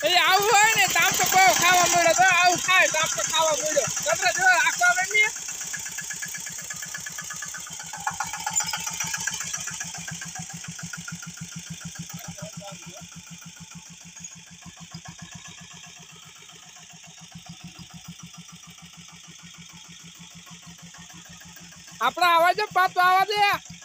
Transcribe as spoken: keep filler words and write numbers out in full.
એ આવું હોય ને તામ તો બહુ ખાવા મળ્યો તો આવું ખાય તામ તો ખાવા મળ્યો તમને જો આખો રમી આપણા આવાજ પાછો આવા દે